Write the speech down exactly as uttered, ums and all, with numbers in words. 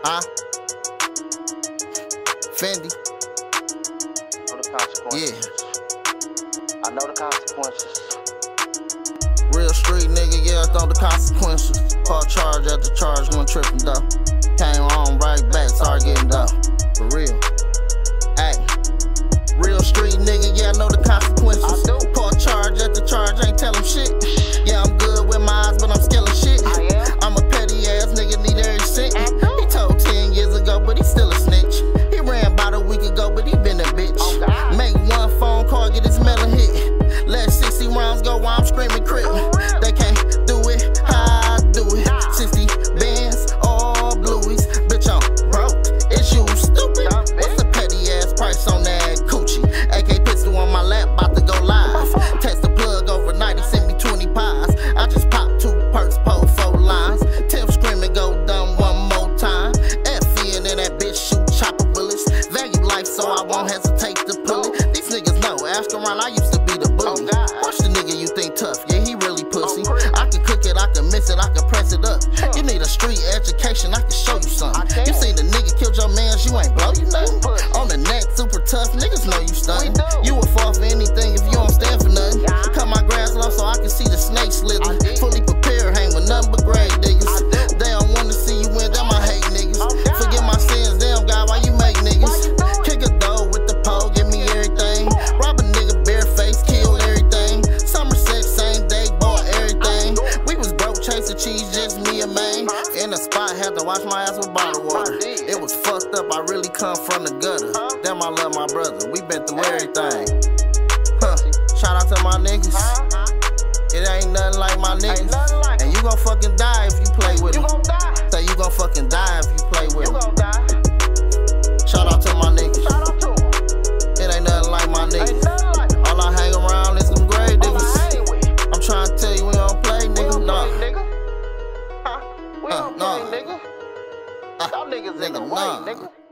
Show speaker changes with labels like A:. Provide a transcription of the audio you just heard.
A: Huh? Fendi.
B: Know the consequences.
A: Yeah.
B: I know the consequences.
A: Real street nigga, yeah, I know the consequences. Caught charge after charge, one tripping though. Came home right back, started getting dough. For real. Ay. Real street nigga, yeah, I know the consequences.
B: I do.
A: Caught charge after charge, ain't tell him shit. Yeah, I'm good with my eyes, but I'm skillin' shit.
B: I am.
A: I'm a petty ass nigga, need every cent. He told ten years ago, but he still a snitch. He ran about a week ago, but he been a bitch.
B: Oh, God.
A: Make one phone call, get his melon hit. Let sixty rounds go while I'm screaming crip. They can't do it how I do it. sixty bands, all blueies. Bitch, I'm broke. Is you stupid? What's the petty ass price on that coochie? A K pistol on my lap, about to go live. Test the plug overnight, he sent me twenty pies. I just popped two perks, pulled four lines. Tim screaming, go dumb one more time. F in and that bitch shoot chopper bullets. Value life, so I won't hesitate to pull it. These niggas know, ask around, I used to be the bully. Watch the nigga you think tough, yeah, he really pussy. I can cook it, I can miss it, I can press it up. You need a street education, I can show you something. You seen the nigga killed your mans, you ain't blow you nothing. On the neck, super tough, niggas know you stuntin'. You would fall for anything if you don't stand for nothing. Cut my grass low so I can see the snake slither. Fully prepared, hang with nothing but grave diggers. They don't wanna see you win, them I hate niggas. Forget my sins, damn God, why you make niggas? Kick a door with the pole, give me everything. Rob a nigga bareface, kill everything. Summer sex, same day, bought everything. We was broke, chasing cheese, just me and Maine. In the spot, had to wash my ass with bottled water. It was fucked up, I really come from the gutter. Damn, I love my brother, we been through everything. Huh. Shout out to my niggas. It ain't nothing like my niggas. And you gon' fucking die if you play with them. Say you gon' fucking die if you play with them. Shout out to my niggas. It ain't nothing like my niggas. All I hang around is some grave diggers. I'm trying to tell you we don't play, nigga. Nah.
B: We don't play, nigga. Y'all niggas in the way, nigga.